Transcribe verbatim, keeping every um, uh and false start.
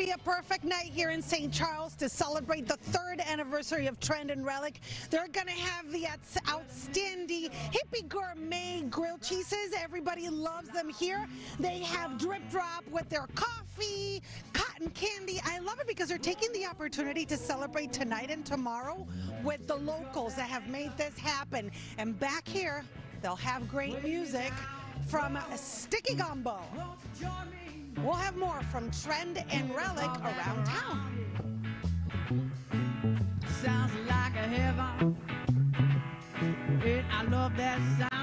be a perfect night here in Saint Charles to celebrate the third anniversary of Trend and Relic. They're going to have the outstanding hippie gourmet grilled cheeses. Everybody loves them here. They have drip drop with their coffee, cotton candy. I love it because they're taking the opportunity to celebrate tonight and tomorrow with the locals that have made this happen. And back here, they'll have great music from Sticky Gumbo. We'll have more from Trend and Relic around town. Sounds like a heaven. I love that sound.